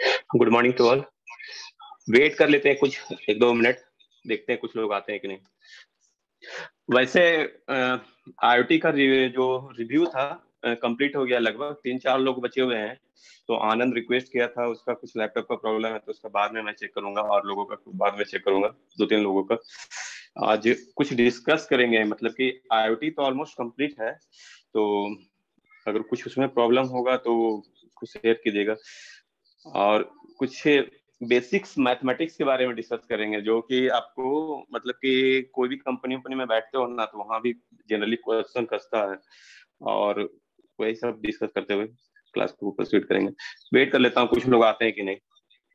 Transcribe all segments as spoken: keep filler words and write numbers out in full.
Good morning to all. Wait कर लेते हैं कुछ एक दो मिनट, देखते हैं कुछ लोग आते हैं कि नहीं। वैसे आईओटी का रि- जो रिव्यू था कंप्लीट हो गया, लगभग तीन चार लोग बचे हुए हैं। तो आनंद रिक्वेस्ट किया था, उसका कुछ लैपटॉप का प्रॉब्लम है, तो उसका बाद में मैं चेक करूंगा, और लोगों का बाद में चेक करूंगा, दो तीन लोगों का। आज कुछ डिस्कस करेंगे, मतलब कि आईओटी तो ऑलमोस्ट कंप्लीट है, तो अगर कुछ उसमें प्रॉब्लम होगा तो कुछ शेयर कीजिएगा। और कुछ बेसिक्स मैथमेटिक्स के बारे में डिस्कस करेंगे, जो कि आपको मतलब कि कोई भी कंपनी कंपनी में बैठते हो ना, तो वहाँ भी जनरली क्वेश्चन कसता है। और वही सब डिस्कस करते हुए क्लास को प्रोसीड करेंगे। वेट कर लेता हूँ कुछ लोग आते हैं कि नहीं,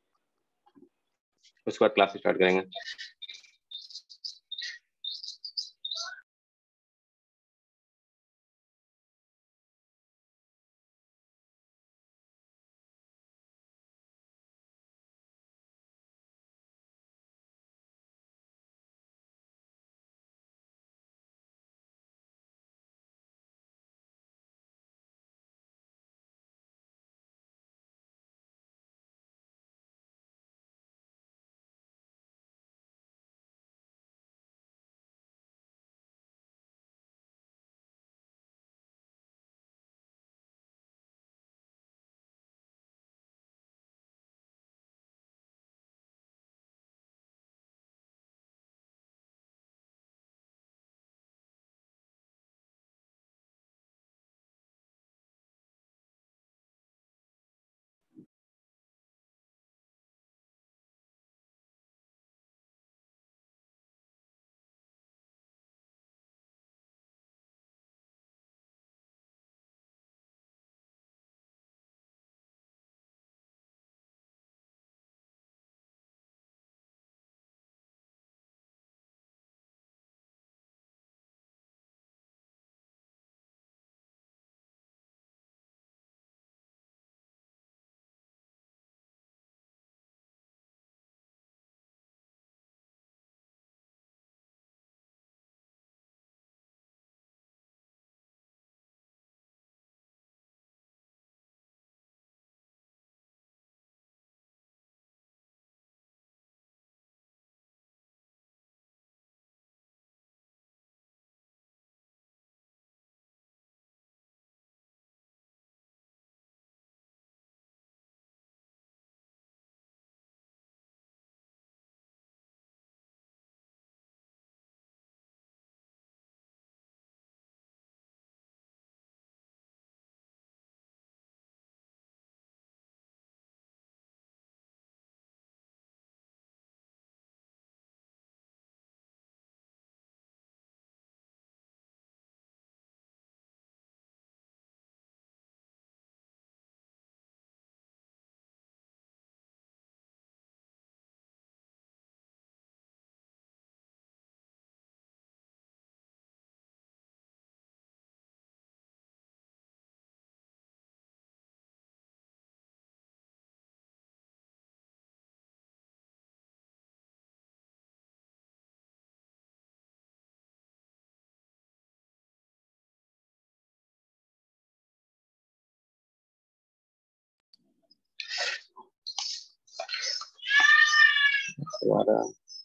उसके बाद क्लास स्टार्ट करेंगे। हमारा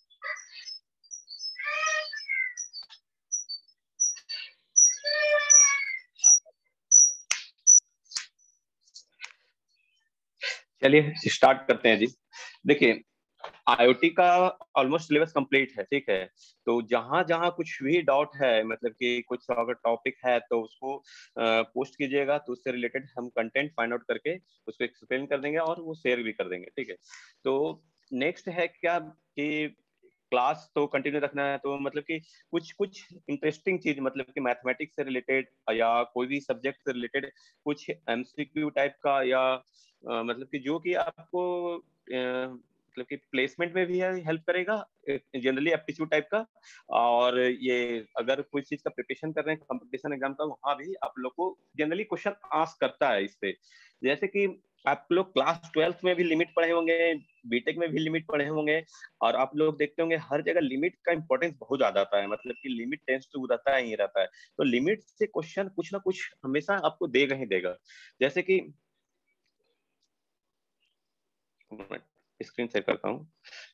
चलिए स्टार्ट करते हैं जी। देखिए, आईओटी का ऑलमोस्ट सिलेबस कंप्लीट है, ठीक है। तो जहां जहां कुछ भी डाउट है, मतलब कि कुछ अगर टॉपिक है, तो उसको पोस्ट कीजिएगा, तो उससे रिलेटेड हम कंटेंट फाइंड आउट करके उसको एक्सप्लेन कर देंगे और वो शेयर भी कर देंगे, ठीक है। तो नेक्स्ट है क्या कि क्लास तो कंटिन्यू रखना है, तो मतलब कि कुछ कुछ इंटरेस्टिंग चीज, मतलब कि मैथमेटिक्स से रिलेटेड या कोई भी सब्जेक्ट से रिलेटेड कुछ एमसीक्यू टाइप का, या अ, मतलब कि जो कि आपको अ, मतलब कि प्लेसमेंट में भी हेल्प करेगा, जनरली एप्टीट्यूड टाइप का। और ये अगर कोई चीज का प्रिपरेशन कर रहे हैं कंपटीशन एग्जाम का, वहां भी आप लोग को जनरली क्वेश्चन आस्क करता है इससे। जैसे कि आप लोग क्लास ट्वेल्थ में भी लिमिट पढ़े होंगे, बीटेक में भी लिमिट पढ़े होंगे, और आप लोग देखते होंगे हर जगह लिमिट का इंपॉर्टेंस बहुत ज्यादा आता है, मतलब कि लिमिट टेंस टू रहता है ही रहता है। तो लिमिट से क्वेश्चन कुछ ना कुछ हमेशा आपको देगा ही देगा। जैसे कि स्क्रीन शेयर करता हूँ।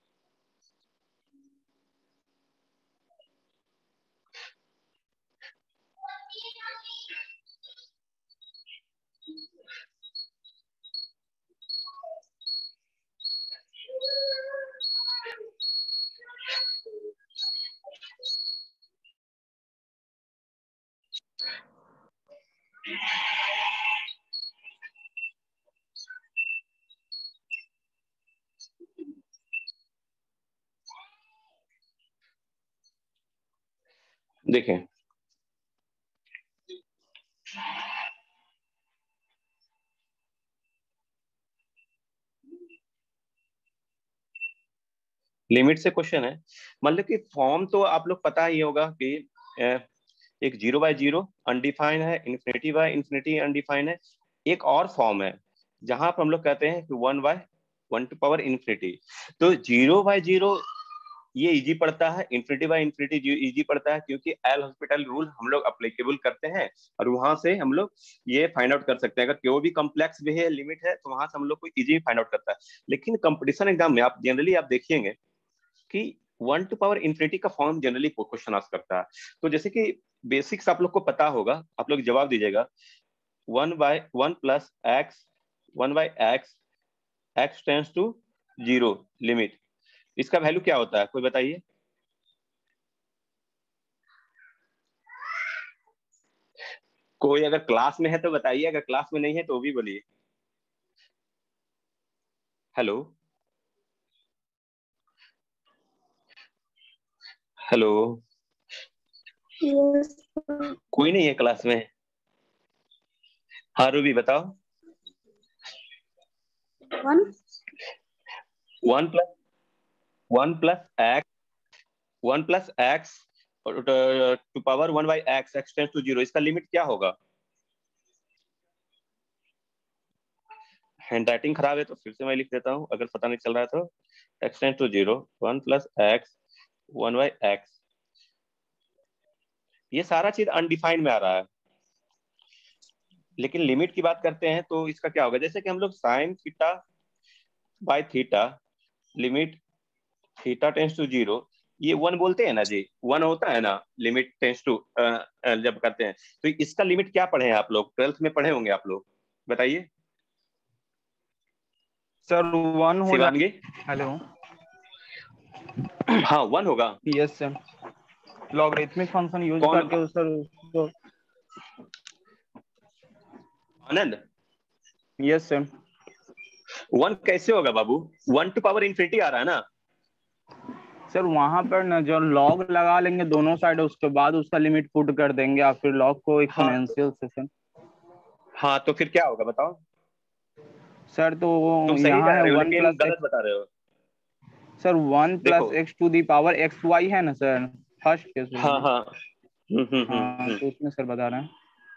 देखें, लिमिट से क्वेश्चन है। मतलब कि फॉर्म तो आप लोग पता ही होगा कि एक जीरो बाय जीरो अनडिफाइंड है, इन्फिनिटी बाय इन्फिनिटी अनडिफाइंड है। एक और फॉर्म है जहां पर हम लोग कहते हैं कि one by one to power infinity. तो जीरो बाय जीरो ये इजी पड़ता है, इन्फिनिटी बाय इन्फिनिटी इजी पड़ता है, क्योंकि एल हॉस्पिटल रूल हम लोग अप्लीकेबल करते हैं और वहां से हम लोग ये फाइंड आउट कर सकते हैं। अगर कोई भी कॉम्प्लेक्स भी है, लिमिट है, तो वहां से हम लोग को इजी फाइंड आउट करता है। लेकिन कंपटीशन एग्जाम में आप जनरली आप देखिएंगे कि वन टू पावर इन्फिनिटी का फॉर्म जनरली क्वेश्चन आस्क करता है। तो जैसे कि बेसिक्स आप लोग को पता होगा, आप लोग जवाब दीजिएगा one by one plus x one by x x tends to zero limit, इसका वैल्यू क्या होता है कोई बताइए? कोई अगर क्लास में है तो बताइए, अगर क्लास में नहीं है तो भी बोलिए। Hello hello yes. कोई नहीं है क्लास में? हाँ रूबी बताओ। One one plus one plus x one plus x to power one by x x tends to zero, इसका लिमिट क्या होगा? हैंड राइटिंग खराब है तो फिर से मैं लिख देता हूँ, अगर पता नहीं चल रहा है तो। X tends to zero one plus x one by x, ये सारा चीज अनडिफाइंड में आ रहा है। लेकिन लिमिट की बात करते हैं तो इसका क्या होगा? जैसे कि हम लोग sine theta by theta limit theta tends to zero, ये वन बोलते हैं ना जी, वन होता है ना लिमिट टेंस टू जब करते हैं। तो इसका लिमिट क्या पढ़े हैं आप लोग? ट्वेल्थ में पढ़े होंगे आप लोग, बताइए। सर वन हो शिवानगी? हेलो हाँ वन होगा। Yes sir, logarithmic function use कौन? करके सर उसको। आनंद? Yes sir. वन कैसे होगा बाबू? वन टू पावर इन्फिनिटी आ रहा है ना सर वहां पर ना जो लॉग लगा लेंगे दोनों साइड, उसके बाद उसका लिमिट पुट कर देंगे और फिर लॉग को एक्सपोनेंशियल से सर। हाँ तो फिर क्या होगा बताओ? सर तो तुम वो सही यहाँ जा है रहे हो वन लेकिन प्लस गलत एक्स। बता रहे हो। सर वन देखो, plus x to the power x y है ना सर, फर्स्ट केस में। हाँ हाँ हम्म हम्म हम्म हाँ हम्म। तो उसमें सर बता रहे हैं।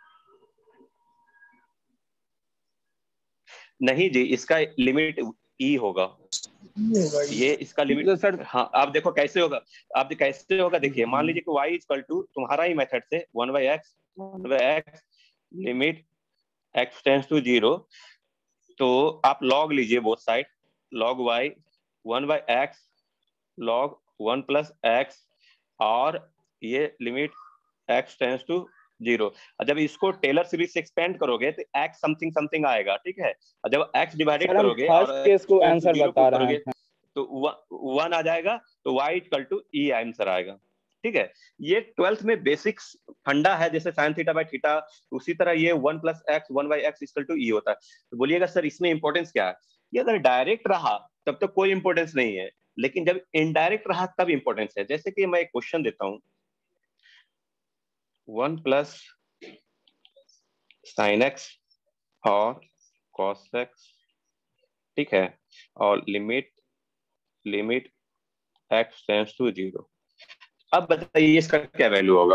नहीं जी, इसका लिमिट ई होगा, ये इसका लिमिट। तो सर हाँ आप देखो कैसे होगा, आप कैसे होगा देखिए। मान लीजिए कि y इक्वल टू तुम्हारा ही मेथड से one by x one by x limit x tends to zero, तो आप लॉग लीजिए both side, log y one by x log one plus x, और ये limit x tends to zero. जब इसको टेलर सीरीज से expand करोगे तो x समथिंग समथिंग आएगा, ठीक है। और जब x डिवाइडेड सर हम करोगे और फर्स्ट केस x को टेंस टू आंसर जीरो बता पुट रहे करोगे हैं। तो वन आ जाएगा, तो y equal to e answer आएगा, ठीक है। ये ट्वेल्थ में बेसिक्स फंडा है, जैसे साइन थीटा बाय थीटा, उसी तरह ये one plus x one by x equal to e होता है। तो बोलिएगा सर इसमें इंपॉर्टेंस क्या है? ये अगर डायरेक्ट रहा तब तो कोई इंपॉर्टेंस नहीं है, लेकिन जब इनडायरेक्ट रहा तब इंपॉर्टेंस है। जैसे कि मैं एक क्वेश्चन देता हूं, वन प्लस साइन एक्स और कॉस एक्स, ठीक है, और limit limit x tends to zero. अब बताइए इसका क्या वैल्यू होगा?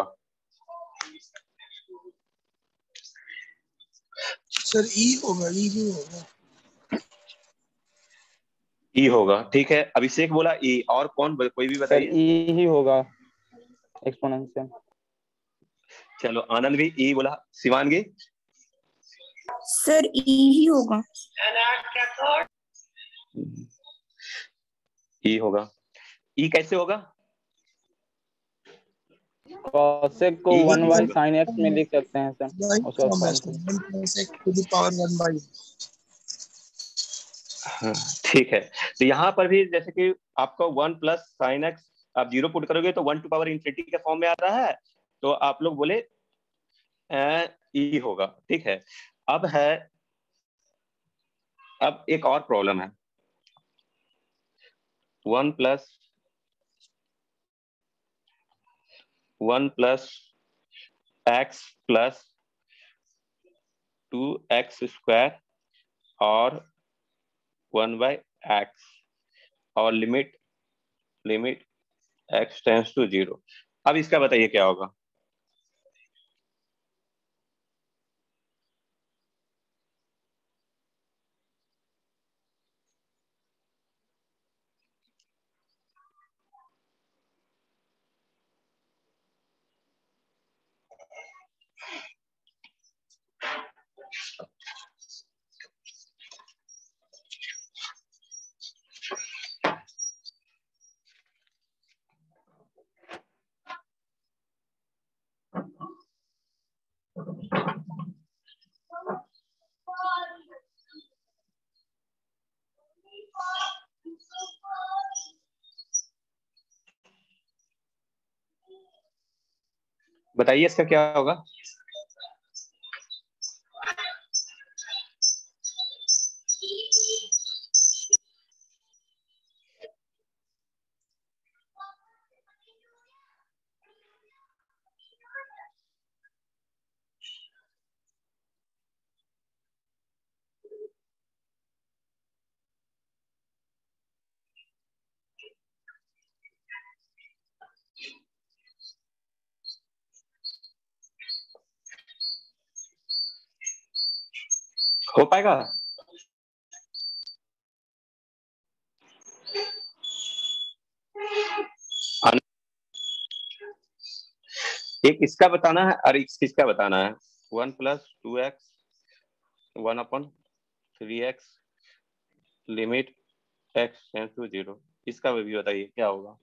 सर ई होगा, ई भी होगा, ई होगा, ठीक है। अभिषेक बोला ई, और कौन, कोई भी सर बताइए। ई ही होगा एक्सपोनेंशियल। चलो आनंद भी ई बोला। शिवानगी? सर ई ही होगा। ई होगा। ई कैसे होगा? कॉसेक को ई वन बाई होगा। साइन एक्स में लिख सकते हैं सर, उसका साइन को। One plus x to the power one by. हाँ, ठीक है। तो यहाँ पर भी जैसे कि आपका वन प्लस साइन एक्स आप जीरो पुट करोगे तो वन टू पावर इंफिनिटी के फॉर्म में आ रहा है, तो आप लोग बोले ई होगा। ठीक है। अब है, अब एक और प्रॉब्लम है। One plus one plus x plus two x square और वन बाई एक्स और limit limit x tends to zero. अब इसका बताइए क्या होगा? बताइए इसका क्या होगा? हो पाएगा? एक इसका बताना है और एक किसका बताना है? One plus two x one upon three x limit x tends to zero, इसका भी बताइए क्या होगा?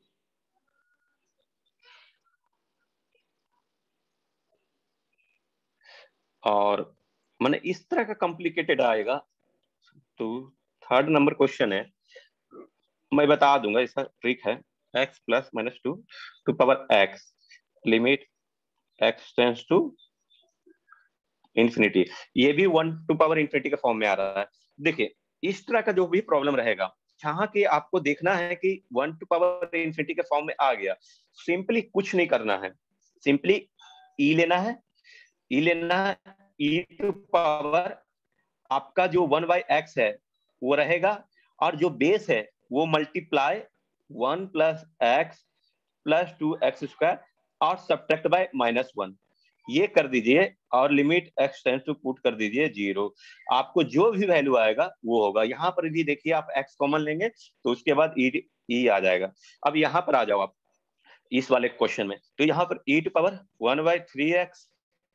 और मैंने इस तरह का कॉम्प्लिकेटेड आएगा तो थर्ड नंबर क्वेश्चन है, मैं बता दूंगा इसका ट्रिक है। x plus minus two to power x limit x tends to infinity. ये भी वन टू पावर इंफिनिटी के फॉर्म में आ रहा है। देखिए इस तरह का जो भी प्रॉब्लम रहेगा जहां कि आपको देखना है कि वन टू पावर इंफिनिटी के फॉर्म में आ गया, सिंपली कुछ नहीं करना है, सिंपली ई लेना है, ई लेना है, ई टू पावर आपका जो वन बाई एक्स है वो रहेगा और जो बेस है वो multiply one plus x plus two x square और सब्ट्रैक्ट बाय माइनस वन, ये कर दीजिए और limit x tends to put कर दीजिए जीरो। आपको जो भी वैल्यू आएगा वो होगा। यहाँ पर भी देखिए आप एक्स कॉमन लेंगे तो उसके बाद ई ई आ जाएगा। अब यहाँ पर आ जाओ आप इस वाले क्वेश्चन में, तो यहाँ पर e to power one by three x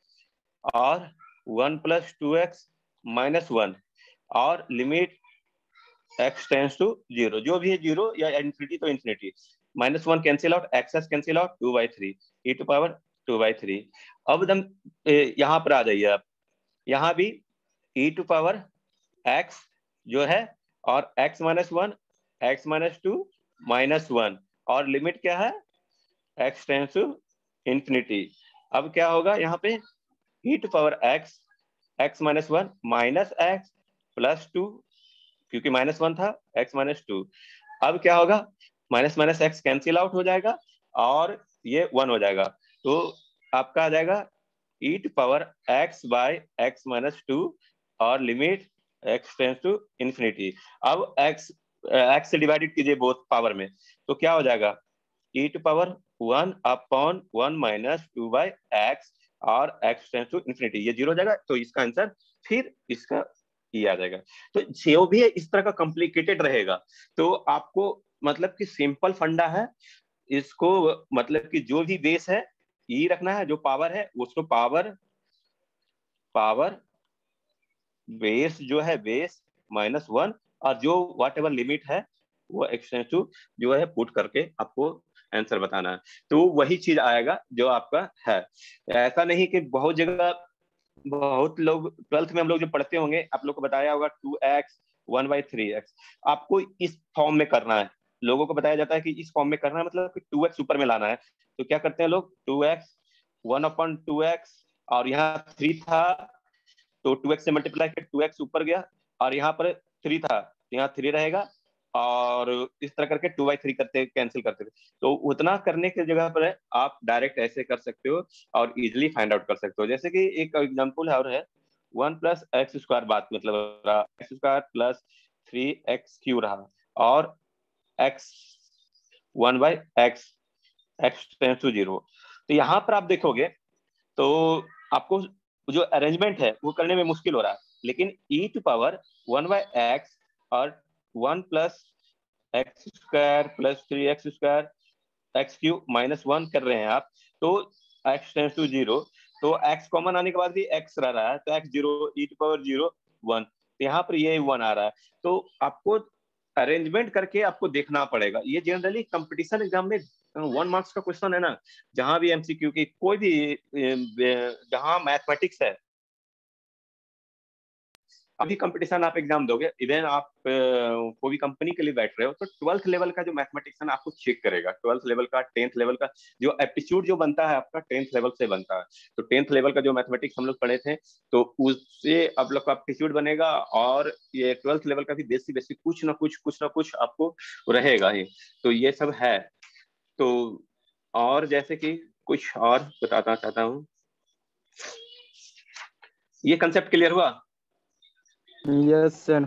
और one plus two x minus one और limit x tends to zero, जो भी है जीरो या इन्फिनिटी तो infinity, minus one cancel out, x's cancel out, two by three e to power two by three. अब दम यहाँ पर आ जाइए आप, यहाँ भी ई टू पावर एक्स जो है और x minus one x minus two minus one और लिमिट क्या है एक्स टेंस टू इंफिनिटी। अब क्या होगा यहाँ पे e to power x x minus one minus x plus two, क्योंकि माइनस वन था एक्स माइनस टू। अब क्या होगा minus minus x cancel out हो जाएगा और ये वन हो जाएगा, तो आपका आ जाएगा e to power x by x minus two और limit x tends to infinity. अब एक्स एक्स से डिवाइडेड कीजिए बोथ पावर में, तो क्या हो जाएगा e to power one upon one minus two by x और एक्स टेंस टू इंफिनिटी, ये जीरो हो जाएगा। तो इसका आंसर फिर इसका ये आ जाएगा। तो जो भी है इस तरह का कॉम्प्लिकेटेड रहेगा, तो आपको मतलब कि सिंपल फंडा है इसको, मतलब कि जो भी बेस है ई रखना है, जो पावर है उसको पावर पावर बेस जो है बेस माइनस वन और जो वाट एवर लिमिट है वो एक्स टेंड्स टू जो है पुट करके आपको आंसर बताना है। तो वही चीज आएगा जो आपका है। ऐसा नहीं कि बहुत जगह, बहुत लोग ट्वेल्थ में हम लोग जो पढ़ते होंगे, आप लोग को बताया होगा two x one by three x, आपको इस फॉर्म में करना है। लोगों को बताया जाता है कि इस फॉर्म में करना है, मतलब कि टू एक्स ऊपर में लाना है। तो क्या करते हैं लोग, two x one upon two x, और यहाँ थ्री था तो टू एक्स से मल्टीप्लाई कर टू एक्स ऊपर गया, और यहाँ पर थ्री था तो यहाँ थ्री रहेगा, और इस तरह करके टू बाई थ्री करते कैंसिल करते थे। तो उतना करने की जगह पर आप डायरेक्ट ऐसे कर सकते हो और इजिली फाइंड आउट कर सकते हो। जैसे कि एक एग्जांपल और है, वन प्लस एक्स स्क्वायर, बात मतलब रहा x square plus three x q रहा, और x one by x, x tends to zero. तो यहाँ पर आप देखोगे तो आपको जो अरेंजमेंट है वो करने में मुश्किल हो रहा है, लेकिन e to power one by x और one plus x square plus three x square x q minus one कर रहे हैं आप, तो एक्स टेंस टू जीरो, तो एक्स कॉमन आने के बाद भी एक्स रह रहा है, तो x zero e to power zero one, तो यहाँ पर ये वन आ रहा है। तो आपको अरेंजमेंट करके आपको देखना पड़ेगा। ये जनरली कंपटीशन एग्जाम में वन मार्क्स का क्वेश्चन है ना, जहां भी एमसीक्यू की कोई भी, जहां मैथमेटिक्स है, अभी कंपटीशन आप एग्जाम दोगे, इवन आप कोई भी कंपनी के लिए बैठ रहे हो, तो ट्वेल्थ लेवल का जो मैथमेटिक्स है ना आपको चेक करेगा। ट्वेल्थ लेवल का, टेंथ लेवल का जो एप्टीट्यूड जो बनता है आपका टेंथ लेवल से बनता है। तो टेंथ लेवल का जो मैथमेटिक्स हम लोग पढ़े थे, तो उससे आप लोग का एप्टीट्यूड बनेगा, और ये ट्वेल्थ लेवल का भी बेसिक बेसिक कुछ ना कुछ कुछ ना कुछ आपको रहेगा ही। तो ये सब है। तो और जैसे कि कुछ और बताना चाहता हूँ, ये कंसेप्ट क्लियर हुआ? Yes sir.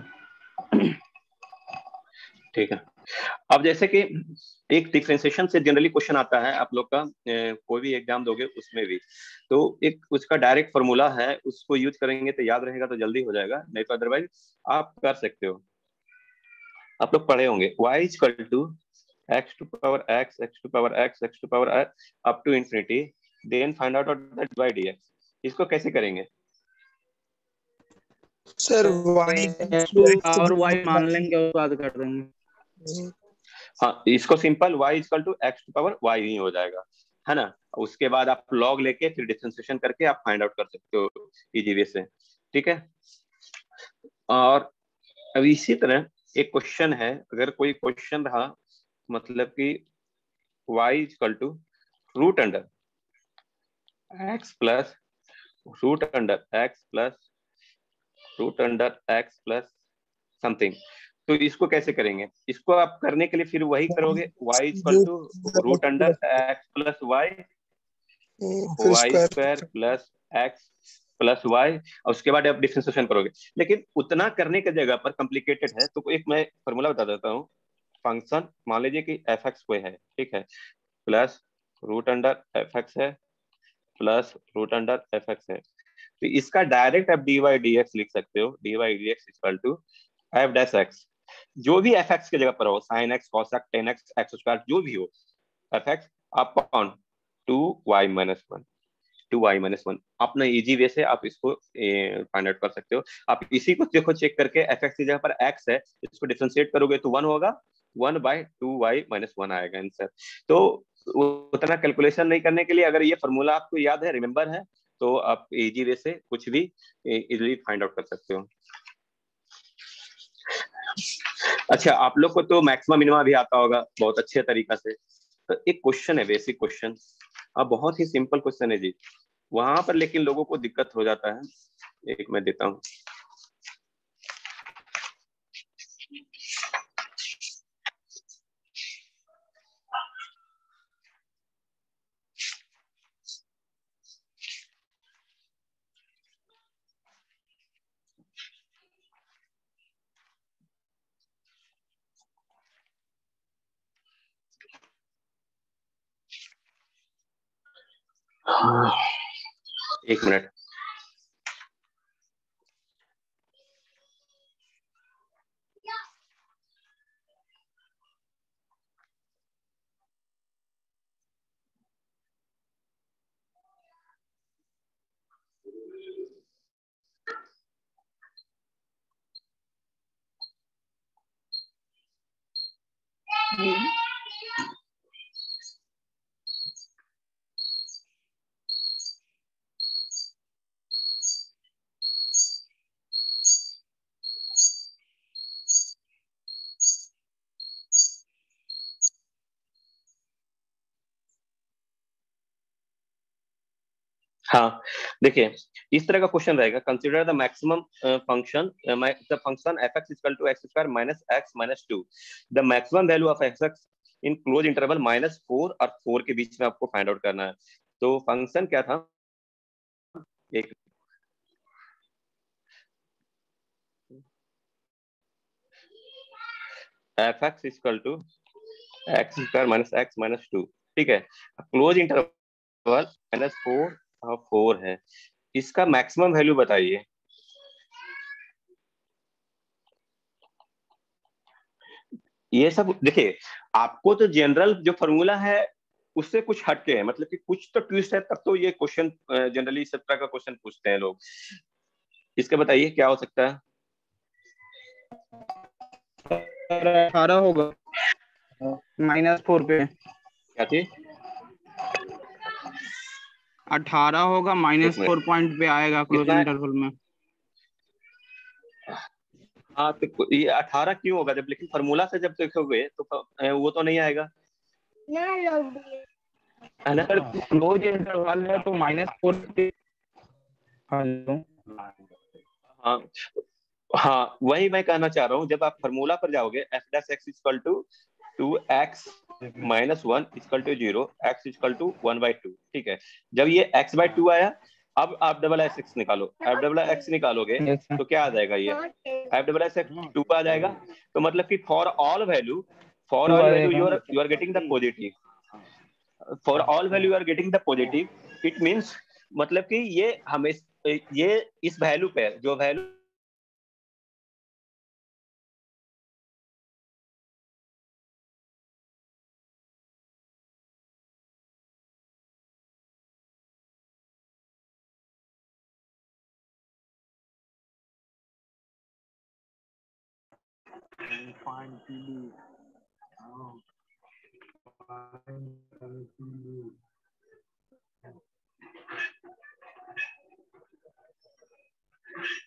ठीक है। अब जैसे कि एक डिफरेंशिएशन से जनरली क्वेश्चन आता है आप लोग का, कोई भी एग्जाम दोगे उसमें भी, तो एक उसका डायरेक्ट फॉर्मूला है, उसको यूज करेंगे तो याद रहेगा, तो जल्दी हो जाएगा, नहीं तो अदरवाइज आप कर सकते हो। आप लोग पढ़े होंगे y is equal to x to power x, x to power x, x to power x up to infinity, then find out that y dx। इसको कैसे करेंगे sir y to power y मान लेंगे और बाद कर देंगे। हाँ, इसको simple y equal to x to power y ही हो जाएगा, है ना। उसके बाद आप लॉग लेके फिर डिफरेंशिएशन करके आप फाइंड आउट कर सकते हो इजी वे से, ठीक है। और अब इसी तरह एक क्वेश्चन है, अगर कोई क्वेश्चन रहा, मतलब कि y equal to root under x plus root under x plus root under x plus something, तो इसको कैसे करेंगे? इसको आप करने के लिए फिर वही करोगे, y equal to root under x plus y, y square plus x plus y, और उसके बाद आप डिफरेंशिएशन करोगे। लेकिन उतना करने की जगह पर कॉम्प्लिकेटेड है, तो एक मैं फॉर्मूला बता देता हूँ। फंक्शन मान लीजिए कि एफ एक्स कोई है, ठीक है, plus root under f x है plus root under f x है, तो इसका डायरेक्ट आप डी वाई डी एक्स लिख सकते हो। D y d x equal to f dash x, जो भी एफ एक्स की जगह पर हो, sine x cos x tan x x square जो भी हो, f x upon two y minus one, two y minus one. अपना इजी वे से आप इसको फाइंड आउट कर सकते हो। आप इसी को देखो चेक करके, एफ एक्स की जगह पर एक्स है, इसको डिफरेंशिएट करोगे तो वन होगा, one by two y minus one आएगा आंसर। तो उतना कैलकुलेशन नहीं करने के लिए, अगर ये फॉर्मूला आपको याद है, रिमेंबर है, तो आप इजी वे से कुछ भी इजीली फाइंड आउट कर सकते हो। अच्छा, आप लोग को तो मैक्सिमम मिनिमा भी आता होगा बहुत अच्छे तरीका से। तो एक क्वेश्चन है, बेसिक क्वेश्चन, अब बहुत ही सिंपल क्वेश्चन है जी, वहां पर लेकिन लोगों को दिक्कत हो जाता है। एक मैं देता हूं, एक मिनट। हाँ देखिए, इस तरह का क्वेश्चन रहेगा, consider the maximum function the function f x equal to x square minus x minus two, the maximum value of x x in close interval minus four और फोर के बीच में आपको फाइंड आउट करना है। तो function क्या था, एक f x equal to x square minus x minus two, ठीक है, क्लोज इंटरवल माइनस फोर और फोर है, इसका मैक्सिमम वैल्यू बताइए। ये सब देखिए, आपको तो जनरल जो फॉर्मूला है उससे कुछ हटके है, मतलब कि कुछ तो ट्विस्ट है, तब तो ये क्वेश्चन जनरली इस तरह का क्वेश्चन पूछते हैं लोग। इसका बताइए क्या हो सकता है। अठारह होगा माइनस फोर पे, क्या थी, अठारह होगा माइनस फोर पॉइंट पे आएगा क्लोज कितना है? इंटरवल में। हाँ तो ये अठारह क्यों होगा, जब लेकिन फॉर्मूला से जब देखोगे तो फ- वो तो नहीं आएगा है ना। सर क्लोज इंटरवल है तो माइनस फोर पे। हेलो, हाँ हाँ, वही मैं कहना चाह रहा हूँ, जब आप फॉर्मूला पर जाओगे f dash x equal to two x minus one equal to zero, x equal to one by two, ठीक है, जब ये एक्स बाई टू आया, अब आप डबल एस एक्स निकालो, एफ डबल एक्स निकालोगे तो क्या आ जाएगा, ये f double s x two आ जाएगा। तो मतलब कि for all value, for to all value आएगा। You are you are getting the positive, for all value you are getting the positive, it means मतलब कि ये हमें ये इस वैल्यू पे जो वैल्यू Find P D.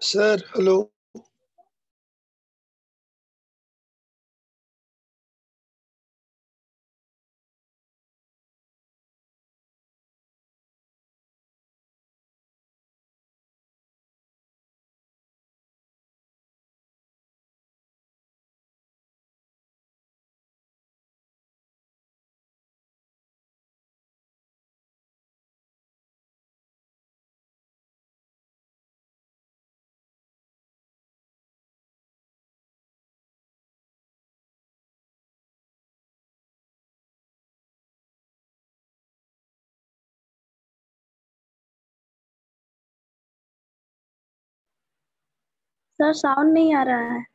Sir hello. Sir sound नहीं आ रहा है।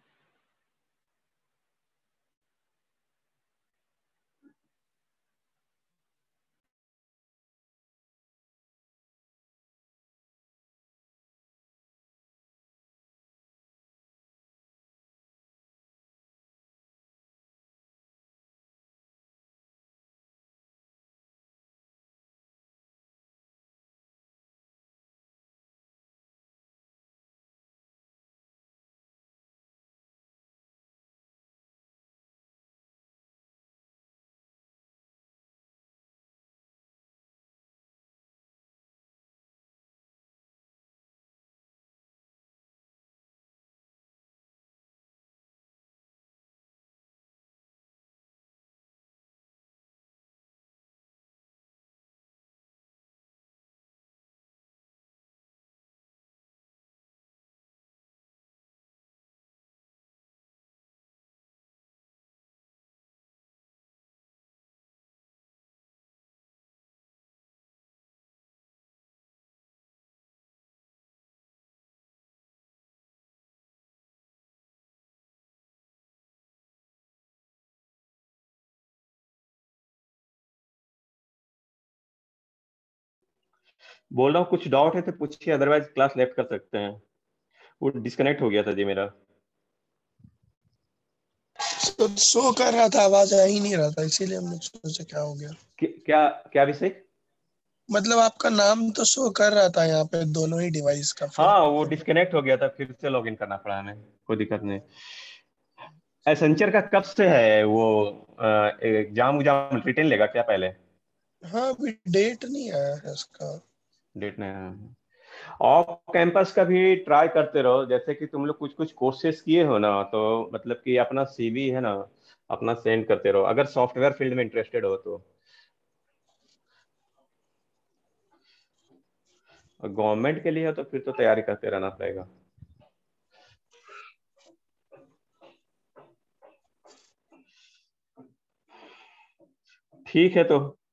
बोल रहा हूँ कुछ डाउट है तो पूछिए, अदरवाइज क्लास लेफ्ट कर सकते हैं। वो डिस्कनेक्ट हो गया था जी मेरा। सर शो कर रहा था, आवाज आ ही नहीं रहा था, इसीलिए हमने सोचा क्या हो गया। कि- क्या क्या विषय? मतलब आपका नाम तो शो कर रहा था यहाँ पे दोनों ही डिवाइस का, फिर हाँ, वो डिस्कनेक्ट हो गया था, फिर से लॉगिन करना पड़ा हमें। कोई दिक्कत नहीं। एसेंचर का कब से है वो? एग्जाम उजाम रिटर्न लेगा क्या पहले? हाँ अभी डेट नहीं आया है इसका। डेट नहीं। ऑफ कैंपस का भी ट्राई करते रहो, जैसे कि तुम लोग कुछ कुछ कोर्सेज किए हो ना, तो मतलब कि अपना सीवी है ना, अपना सेंड करते रहो, अगर सॉफ्टवेयर फील्ड में इंटरेस्टेड हो तो। गवर्नमेंट के लिए हो तो फिर तो तैयारी करते रहना पड़ेगा। ठीक है तो